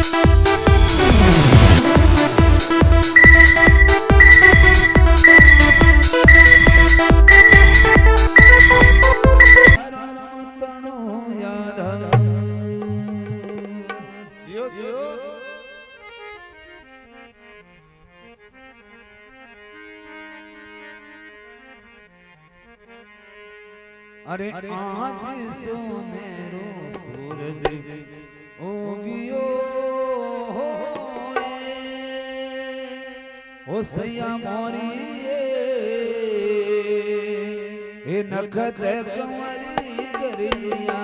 अरे आज सोनेरो सूरज उगियो हो सैया मोरी ए नखत कंवरी गरिया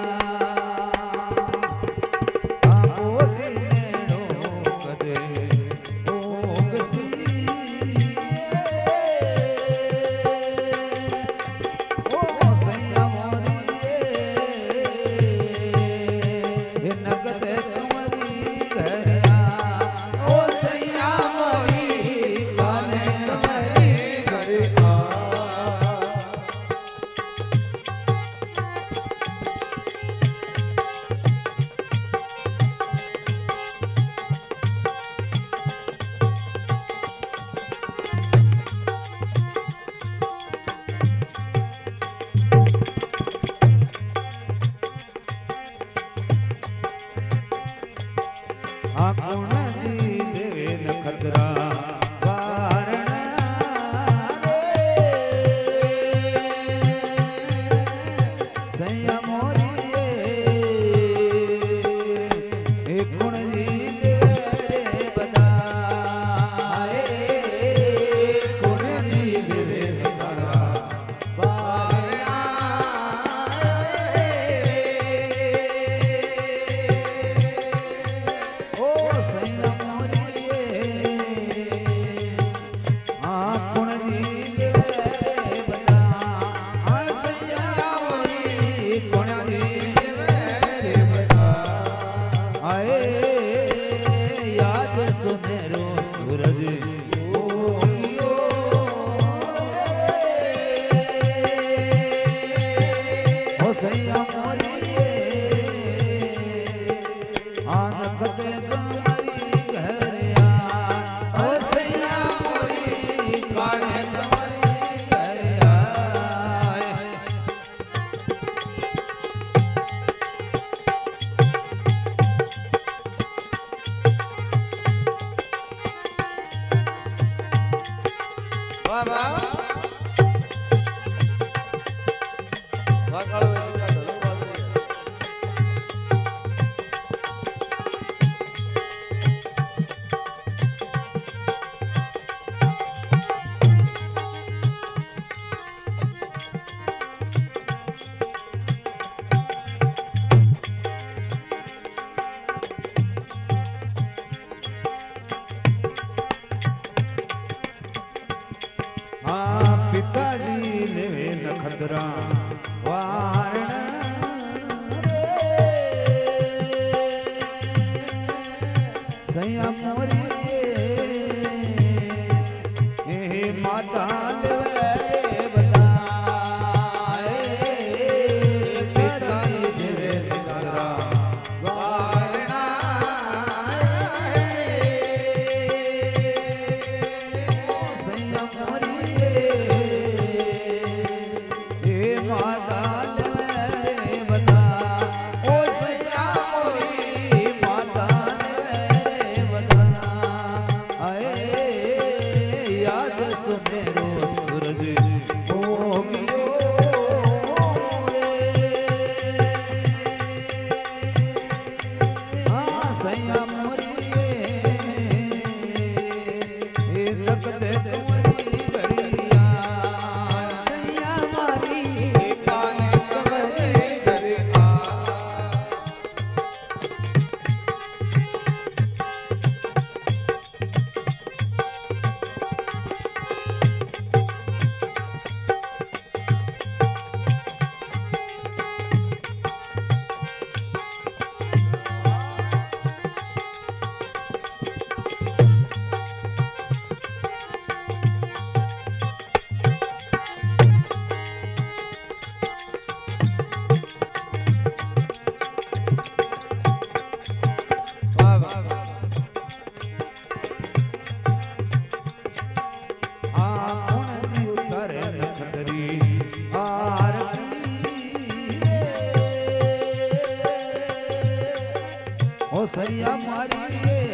ओ सैया मारी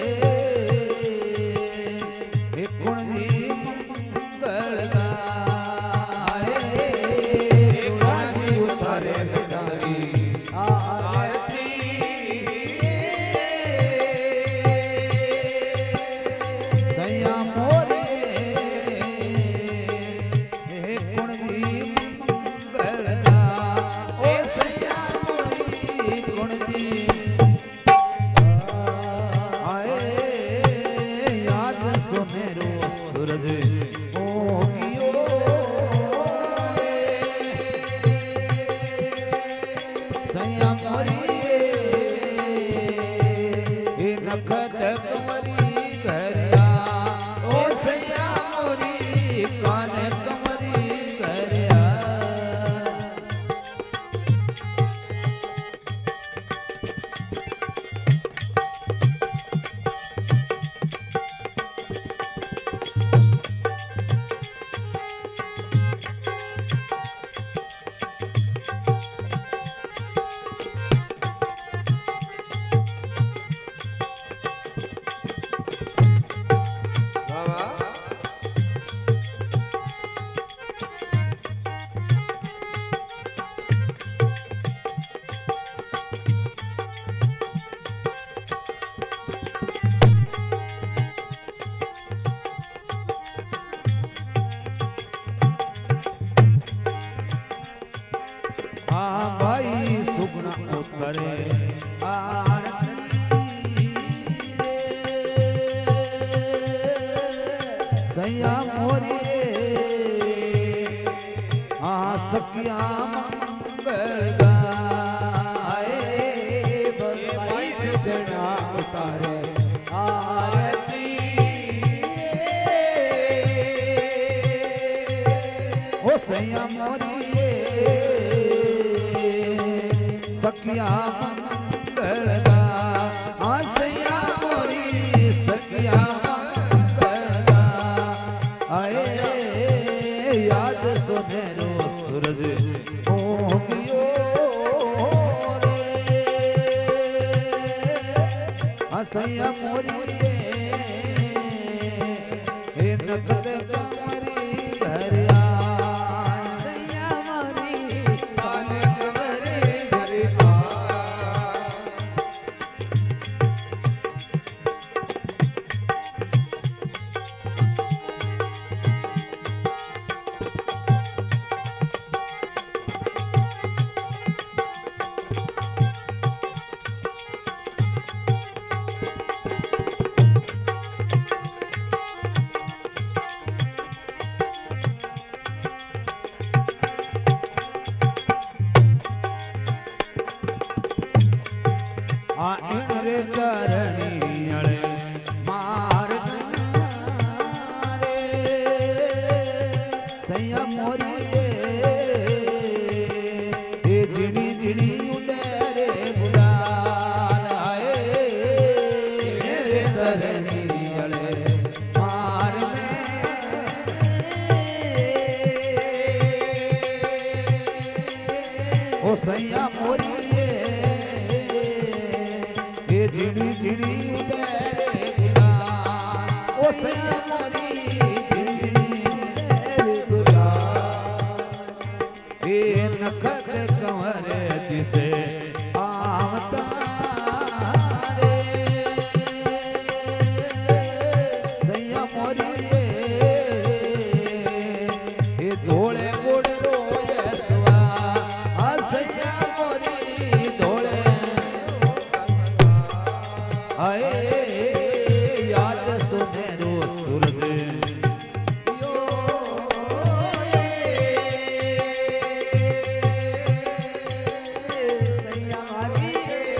कुण जी मंगल गाए जी उतारे सिधारी आरती सैया मोरे कुण जी मंगल गा ओ सैया मोरी कुण जी आए याद सुनेरो सूरज ओ गियो सैया मोरी नखत कमरी घरिया ओ सैया मोरी कान कमरी घरिया भाई सुगुण उतरे आरती सैया मोरी सखिया मंगल गाए भाई सुगुण उतरे आरती ओ सैया मोरी सखिया मंगल गा सैया मोरी सखिया मंगल गा आए याद सुनेरो सूरज ओ गियो रे सैया मोरी नखत कमरी घरिया सैया मोरी कान कमरी घरिया इन रे चरणियळे मार्ग रे सैया मोरी ए जिणी जिणी उडे रे बुलान आए इन रे चरणियळे मार्ग ओ सैया मोरी जिणी जिणी उदरे गुलाल ओ सैया मोरी जिणी गुलाल ए नखत कंवर जिसे आवता रे सैया मोरी ए धोले गोड़ रोए सुआ सैया मोरी धोले आए याद सुनेरो सूरज सैया मारी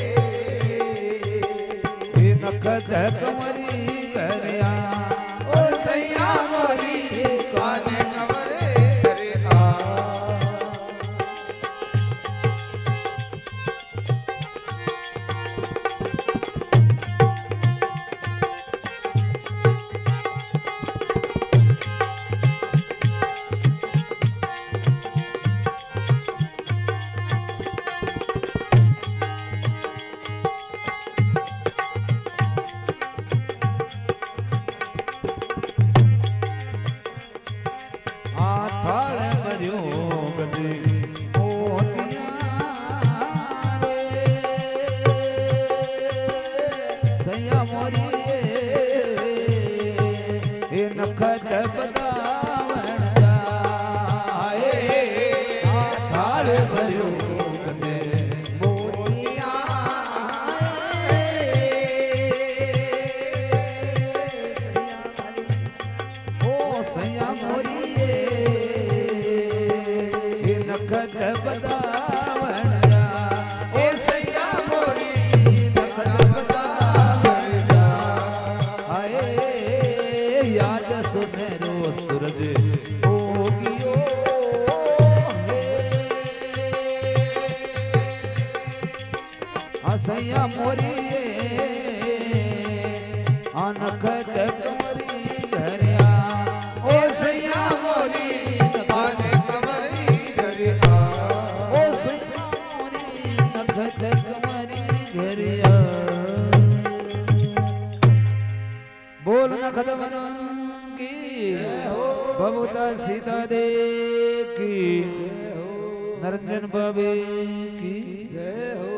नखत कमरी घरिया ओ सैया मोरी कान कमरे घरिया सैया मोरी ये नखत बतावण जाए थाल भरियो कने मोतिया ओ सैया मोरी ये नखत बतावण जाए सैया मोरी नखत बतावण जाए याद सुनेरो सूरज होगियो सैया मोरी अनखत कमरी घरिया ओ सैया मोरी अनखत कमरी घरिया ओ सैया मोरी अनखत कमरी घरिया बोल नखत की बबूता सीता दे की नरंजन बाबे की जय हो।